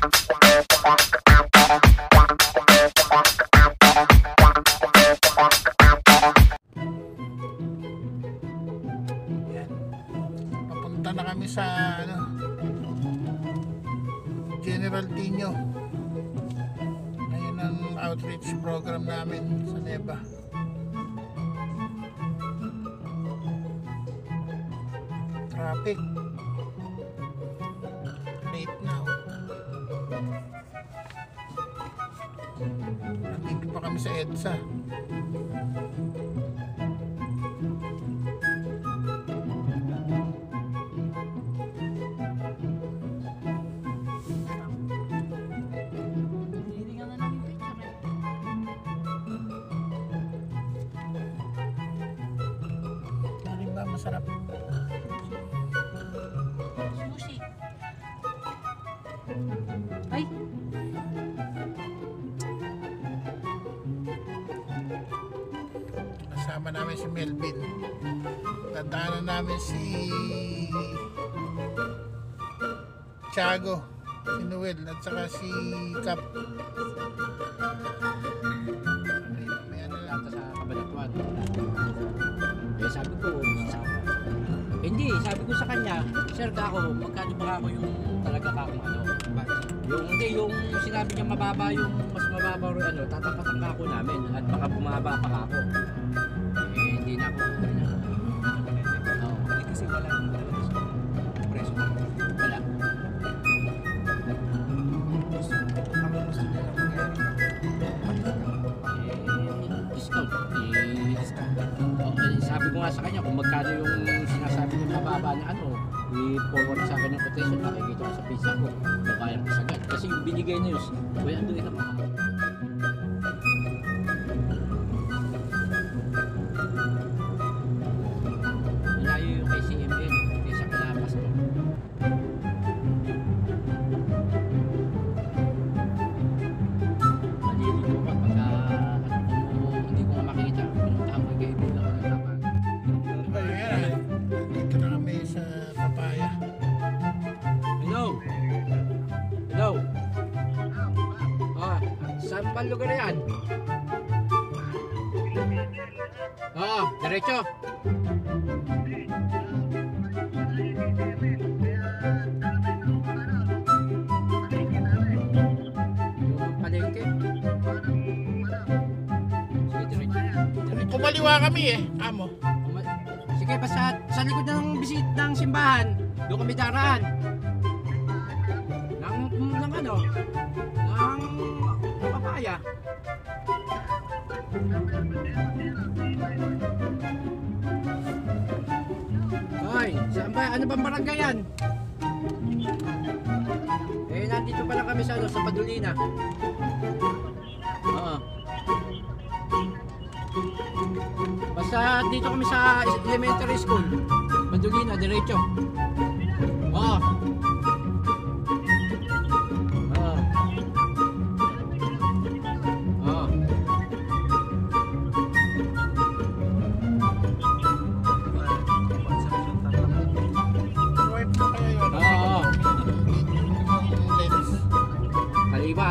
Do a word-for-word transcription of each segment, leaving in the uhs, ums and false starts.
Papunta na kami sa ano, General Tino. Ayun ang outreach program namin sa Neva. Traffic. Late now. Nandito pa kami sa EDSA. Masarap. Sushi. Ay. Kasama namin si Melvin. Dadaanan namin si Tiago, si Noel at saka si Cap. May ano lang sa Kabanatuan. Eh sabi ko, hindi, sabi ko sa kanya, sir kako, magkano ba ako yung talaga kako ano? Yung hindi, yung sinabi niya mababa yung mas mababa rin ano, tatapatan ka ako namin at baka bumaba pa ako. Eh hindi na ako. Oo, hindi kasi wala nang talaga sa preso ko. Wala. Ang gusto nila mangyari. Eh, discount. Eh, discount. Sabi ko nga sa kanya kung magkano yung sinasabi niya mababa na ano, i-forward sa akin yung quotation, makikita ko sa pizza ko, babayar ko sagad. Kasi yung binigay na yun, kuya ando ito mga malayo yung kay C M N, kaysa kalapas mo. Malilito ka pagka ano, hindi ko na makita, pinuntahan ko yung kaibigan ko ng tapang. Dito na kami sa Papaya. Hello? Hello? Ah, saan pa lugar yan? Ah, diretso. Yung palengke. Sige, diretso. Diretso. Kumaliwa kami eh, amo. Sige, basta sa likod ng bisit ng simbahan, doon kami daraan. Nang, nang ano, nang Papaya. Hoy, saan ba? Ano bang barangay yan? Eh, nandito pa lang kami sa, ano, sa Padulina. Oo. Basta dito kami sa elementary school. Padulina, diretso. Oo. Oo. Oo. Right mo kaya yun? Oo. Lens. Kaliwa.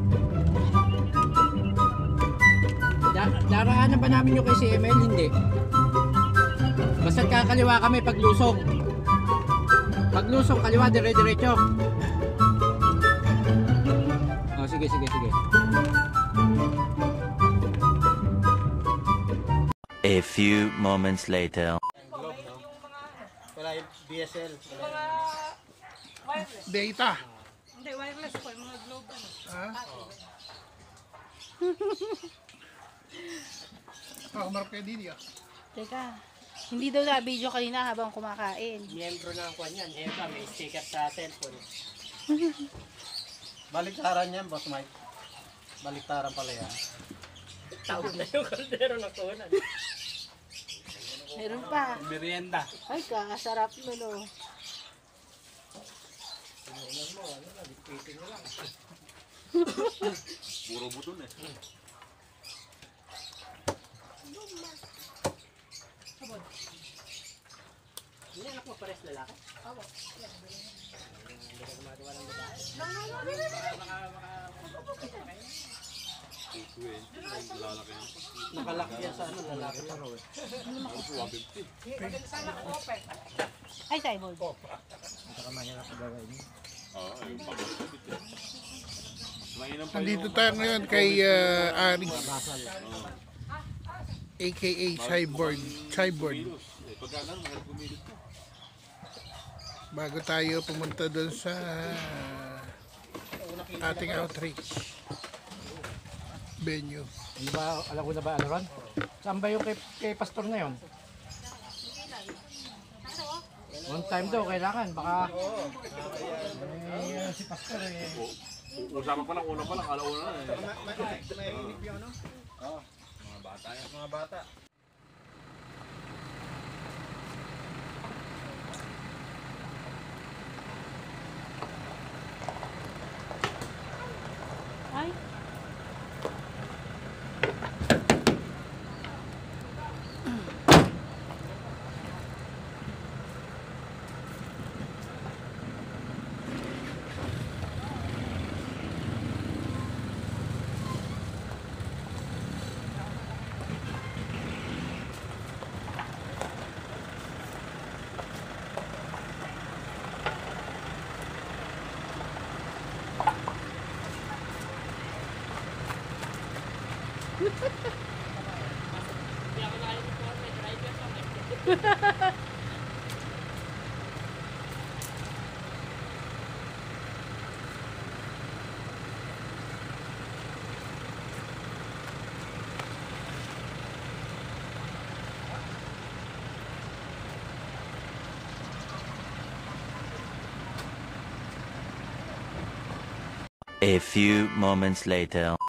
Da daraanan ba namin yung kay C M L? Hindi. Basta kakaliwa kami paglusong. Paglusong, kaliwa, dire-diretso. Oh, sige, sige, sige. A few moments later. Wala yung D S L. Mga wireless. Data. Hindi, wireless po. Yung mga globe ano. Ha? Oh, umarap kayo dito. Teka, hindi daw na video kanina habang kumakain. Miyembro na ang kwan yan. Eh, may sticker sa cellphone. Baliktaran yan, Boss Mike. Baliktaran pala yan. Tawag na yung kaldero ng kunan. Meron pa. Merienda. Ay, kakasarap mo, no. Puro buton eh. Hindi anak mo pares lalaki? Nakalaki yan sa ano, lalaki pa raw eh. Ay, cyborg. Nandito tayo ngayon kay uh, Ari. A K A Cyborg. Cyborg. Bago tayo pumunta doon sa ating outreach venue. Ano ba, alam ko na ba ano ron? Saan ba yung kay, kay pastor na yun? One time daw, kailangan. Baka, eh, si pastor eh. Usama pa lang, una pa lang, alauna na eh. Mainip yung ano? Oo. Mga bata yan. Mga bata. Ay. A few moments later.